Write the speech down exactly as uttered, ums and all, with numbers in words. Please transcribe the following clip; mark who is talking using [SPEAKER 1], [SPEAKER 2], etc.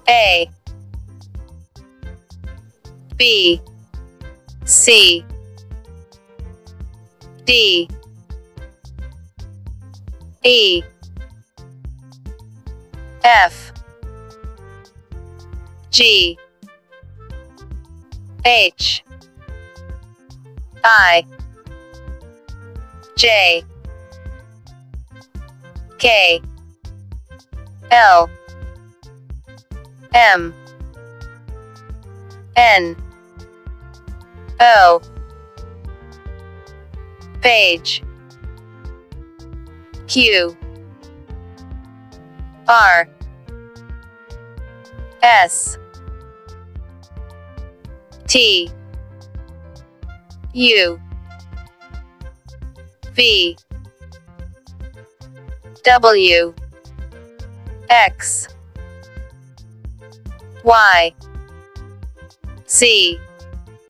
[SPEAKER 1] A B C D E F G H I J K L M N O Page Q R S T U V W X Y Z